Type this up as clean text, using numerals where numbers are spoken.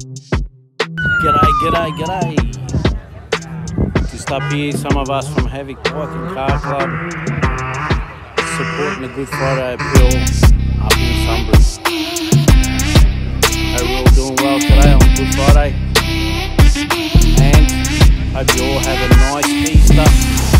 G'day. Just up here, some of us from Havoc Bike&Car Club, supporting the Good Friday appeal up in Sunbury. Hope we're all doing well today on Good Friday, and hope you all have a nice Easter.